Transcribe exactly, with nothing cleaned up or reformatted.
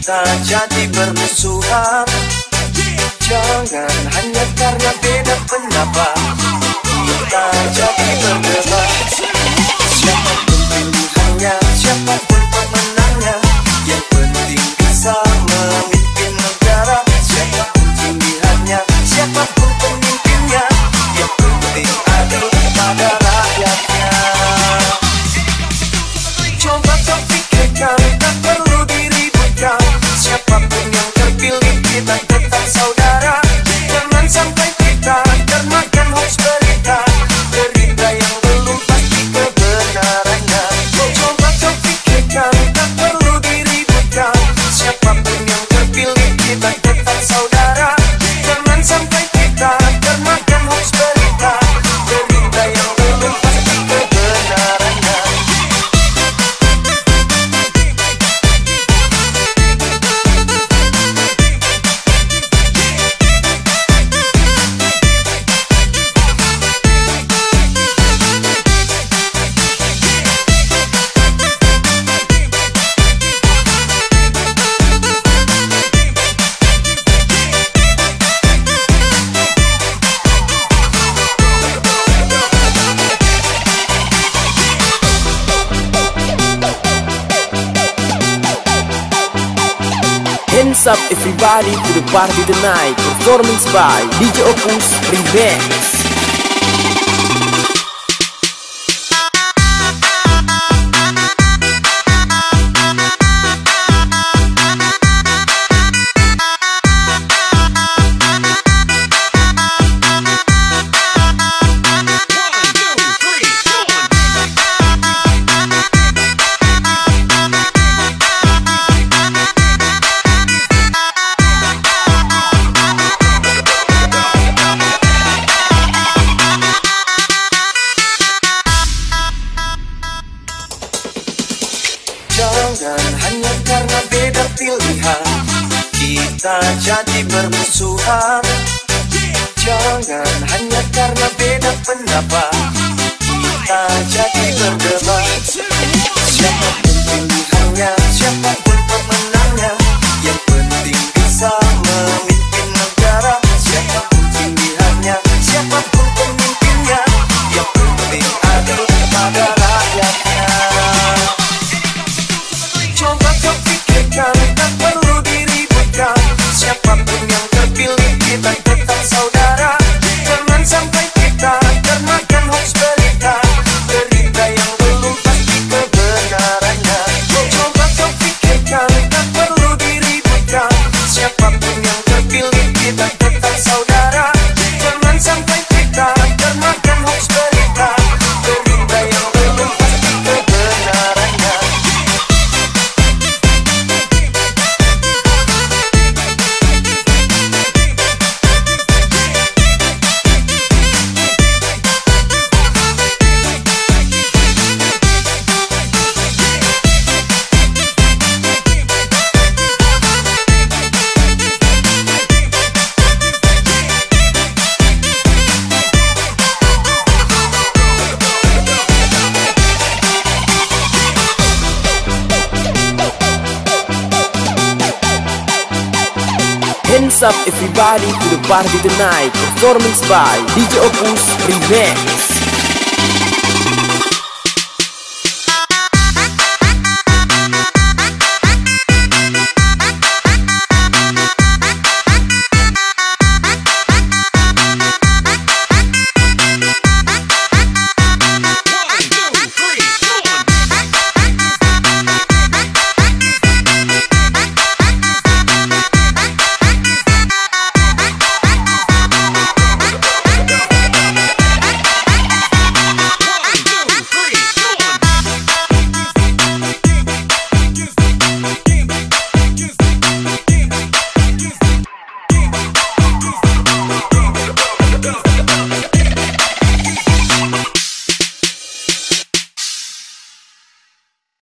kita jadi bermusuhan. Jangan hanya karena beda pendapat kita jadi berdebat. Siapapun pilihannya, siapapun pemenangnya, yang penting bisa memimpin negara. Siapapun pilihannya, siapapun pemimpinnya, yang penting adil pada rakyatnya. Coba kau pikirkan, tak perlu diributkan. Siapapun yang terpilih, kita tetap saudara. Jangan sampai kita termakan hoax berita, berita yang belum pasti kebenarannya. Coba kau pikirkan, tak perlu diributkan. Siapapun yang terpilih, kita tetap saudara. Jangan sampai kita termakan hoax berita, berita yang belum pasti kebenarannya. Hands up everybody to the party tonight. Performance by D J Opus Remix. Jangan hanya karena beda pilihan kita jadi bermusuhan. Jangan hanya karena beda pendapat kita jadi berdebat. Siapapun pilihannya, siapapun pemenangnya, yang penting bisa memimpin negara. Siapapun pilihannya, siapapun pemimpinnya, yang penting adil pada rakyatnya. Coba kau pikirkan, tak perlu diributkan. Siapapun yang terpilih, kita tetap saudara. Jangan sampai kita termakan hoax berita, berita yang belum pasti kebenarannya. Coba kau pikirkan, tak perlu diributkan. Siapapun yang terpilih, kita tetap saudara. Jangan sampai kita termakan hoax berita, berita yang belum pasti kebenarannya. Hands up everybody to the party tonight. Performance by D J Opus Remix.